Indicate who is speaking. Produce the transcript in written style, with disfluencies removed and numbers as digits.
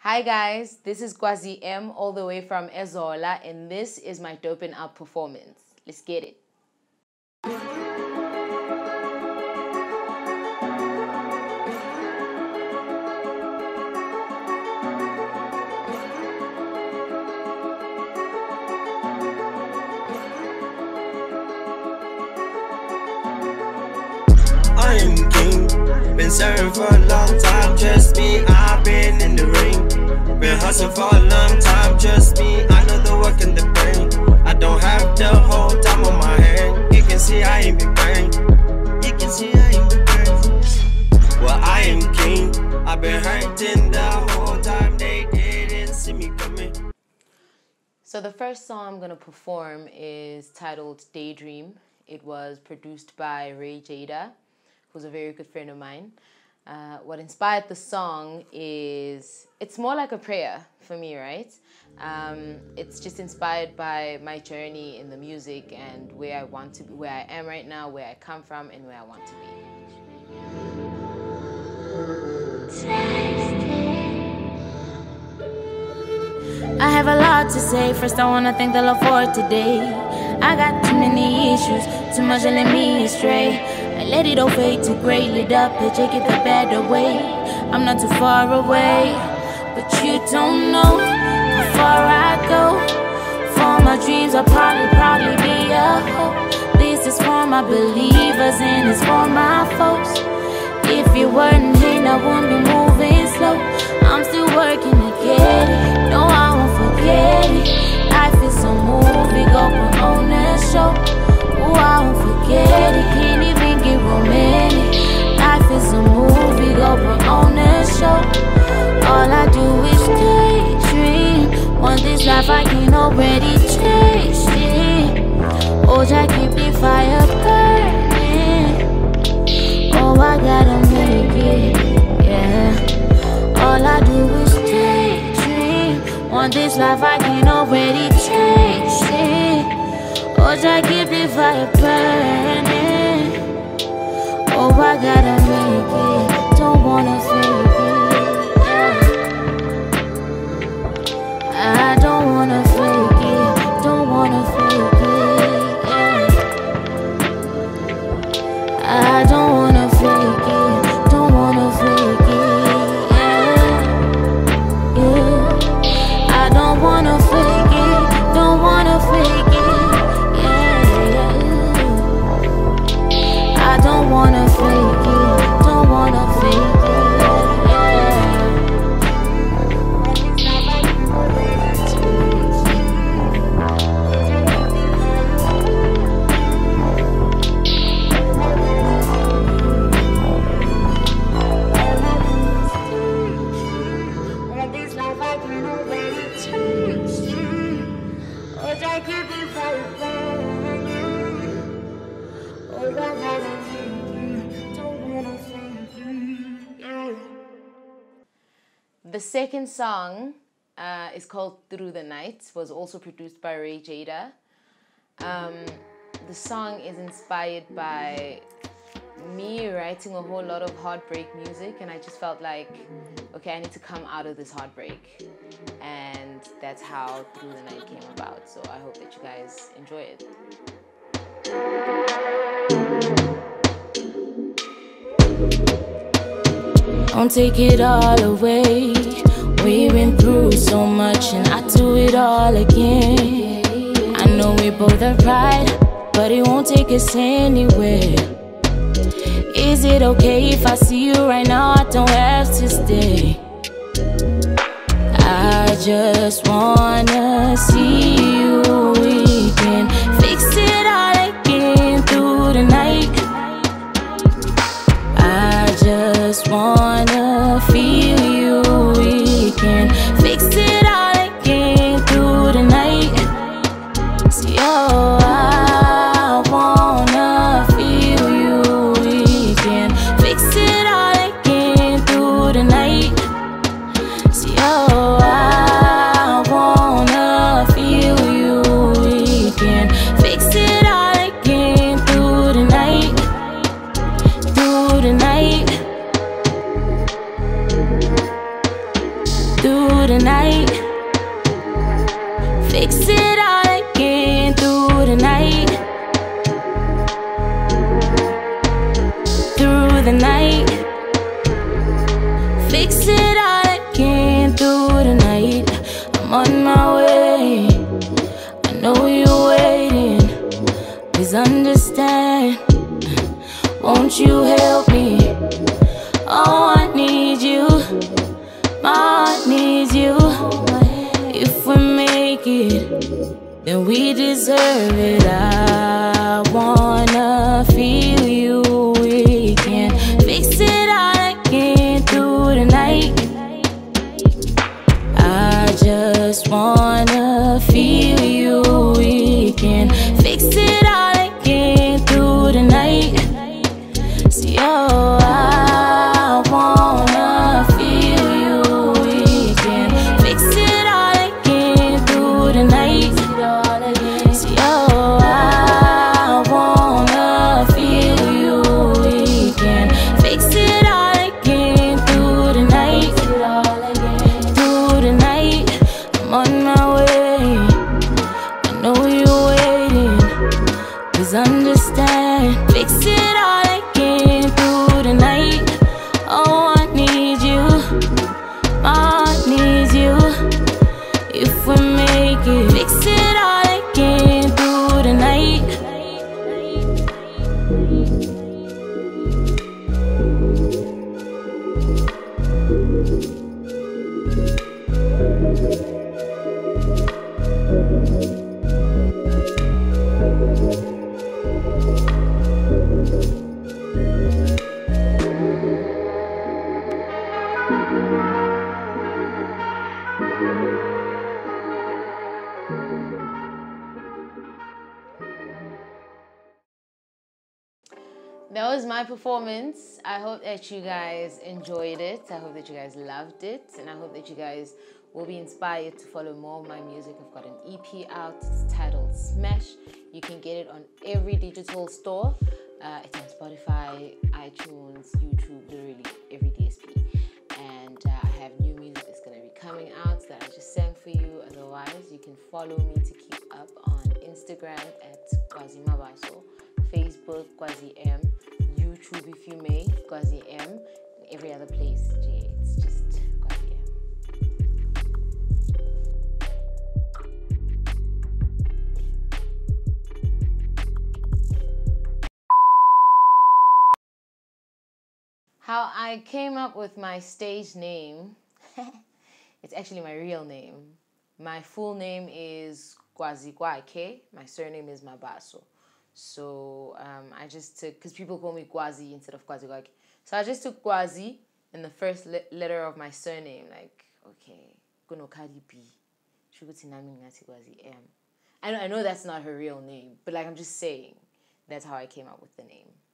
Speaker 1: Hi guys, this is Kwazi M all the way from Ezola and this is my Doping Up performance. Let's get it.
Speaker 2: I am king, been serving for a long time, trust me, I've been in the ring. Been hustling for a long time, trust me, I know the work and the brain. I don't have the whole time on my hand, you can see I ain't been brain. You can see I ain't been brain. Well, I am king, I've been hurting the whole time, they didn't see me coming.
Speaker 1: So the first song I'm going to perform is titled Daydream. It was produced by Ray Jada, who's a very good friend of mine. What inspired the song is, it's more like a prayer for me, right? It's just inspired by my journey in the music and where I want to be, where I am right now, where I come from, and where I want to be.
Speaker 3: I have a lot to say. First, I wanna thank the Lord for today. I got too many issues, too much that led me astray. I let it all fade to gray, lit up and take it the better way. I'm not too far away, but you don't know how far I go. For my dreams, I'll probably be a hope. This is for my believers and it's for my folks. If you weren't here, I wouldn't be moving slow. I'm still working to get it. No, I won't forget it. Life is a movie, go put on that show. Oh, I won't forget it. Can't even get romantic. Life is a movie, go put on that show. All I do is daydream. Want this life, I can already chase it. Oh, Jack, keep the fire burning. Oh, I gotta make it, yeah. All I do is daydream. Want this life, I can already chase it. Oh, I keep the fire burning. Oh, I gotta make it. Don't wanna fake it, yeah. I don't wanna fake it. Don't wanna fake it, yeah. I don't wanna fake it. Don't wanna fake it, yeah. Yeah. I don't wanna fake it. Don't wanna fake it. I don't wanna fake it, don't wanna fake it,
Speaker 1: The second song is called Through the Night, was also produced by Ray Jada. The song is inspired by me writing a whole lot of heartbreak music, and I just felt like, okay, I need to come out of this heartbreak. And that's how Through the Night came about. So I hope that you guys enjoy it.
Speaker 3: don't take it all away. We've been through so much and I do it all again. I know we both have pride, but it won't take us anywhere. Is it okay if I see you right now? I don't have to stay. I just wanna see you. We can fix it all again through the night. I just wanna feel you. We can fix it all again through the night. See, oh, I wanna feel you. We can fix it all again through the night. See, oh, I wanna feel you. We can fix it all again through the night. Through the night. through the night. Fix it all again through the night. Through the night. Fix it all again through the night. I'm on my way. I know you're waiting. Please understand. Won't you help me? Oh, I need you. My heart needs you. If we make it, then we deserve it. I wanna feel you. We can fix it all again through the night. I just wanna feel you. We can fix it all again through the night. See, oh, I wanna feel you. We can fix it all again through the night. See, oh, I wanna feel you. We can fix it all again through the night. Through the night, I'm on my way. I know you're waiting. Please understand. Fix it all again through the night. Oh, I need you. My heart needs you. If we make it, fix it all again through the night.
Speaker 1: That was my performance. I hope that you guys enjoyed it. I hope that you guys loved it. And I hope that you guys will be inspired to follow more of my music. I've got an EP out. It's titled Smash. You can get it on every digital store. It's on Spotify, iTunes, YouTube, literally every DSP. And I have new music that's going to be coming out that I just sang for you. Otherwise, you can follow me to keep up on Instagram at Kwazi Mabaso, Facebook, Kwazi M, YouTube, if you may, Kwazi M, and every other place, it's just Kwazi M. How I came up with my stage name, it's actually my real name. My full name is Kwazi Kwake. My surname is Mabaso. So I just took, because people call me Kwazi instead of Kwazi Kwake. So I just took Kwazi and the first letter of my surname. Like, okay, Kuno Kadi B. Shuguti Nami Ngati Kwazi M. I know that's not her real name, but like I'm just saying, that's how I came up with the name.